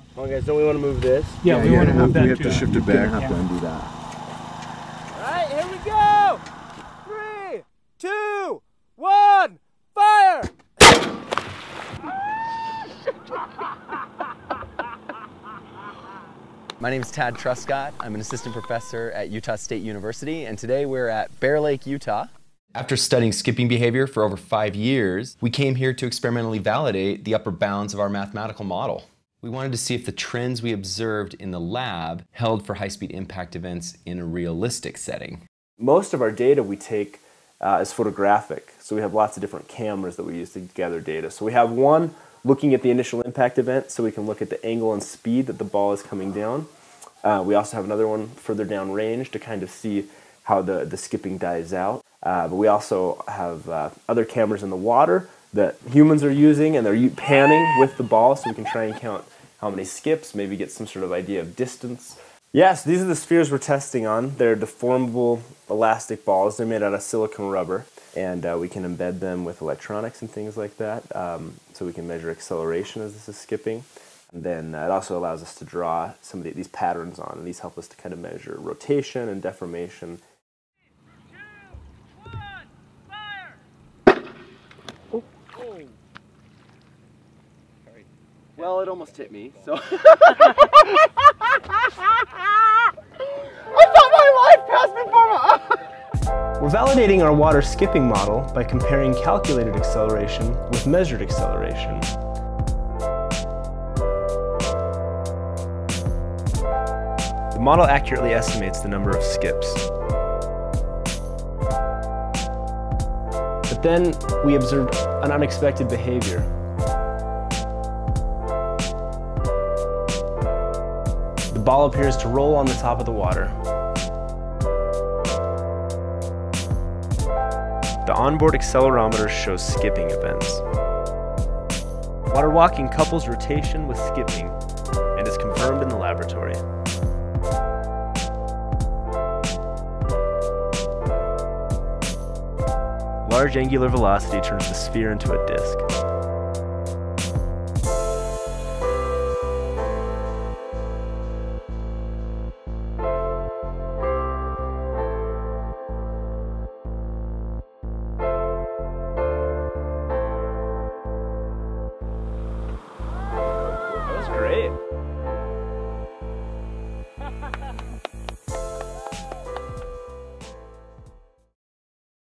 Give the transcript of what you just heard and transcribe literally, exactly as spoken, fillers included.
Come on guys, don't we want to move this? Yeah, yeah we want to move that We have too. to shift it We're back. gonna have Yeah. to undo that. Alright, here we go! Three, two, one, fire! My name is Tad Truscott. I'm an assistant professor at Utah State University, and today we're at Bear Lake, Utah. After studying skipping behavior for over five years, we came here to experimentally validate the upper bounds of our mathematical model. We wanted to see if the trends we observed in the lab held for high-speed impact events in a realistic setting. Most of our data we take uh, is photographic, so we have lots of different cameras that we use to gather data. So we have one looking at the initial impact event, so we can look at the angle and speed that the ball is coming down. Uh, we also have another one further down range to kind of see how the, the skipping dies out. Uh, but we also have uh, other cameras in the water that humans are using, and they're panning with the ball so we can try and count how many skips, maybe get some sort of idea of distance. Yes, these are the spheres we're testing on. They're deformable elastic balls. They're made out of silicone rubber, and uh, we can embed them with electronics and things like that, um, so we can measure acceleration as this is skipping. And then uh, it also allows us to draw some of the, these patterns on, and these help us to kind of measure rotation and deformation. Three, two, one, fire! Oh. Oh. Sorry. Well, it almost hit me, so. I thought my life passed before my. We're validating our water skipping model by comparing calculated acceleration with measured acceleration. The model accurately estimates the number of skips. But then we observed an unexpected behavior. The ball appears to roll on the top of the water. The onboard accelerometer shows skipping events. Water walking couples rotation with skipping and is confirmed in the laboratory. Large angular velocity turns the sphere into a disk. That was great.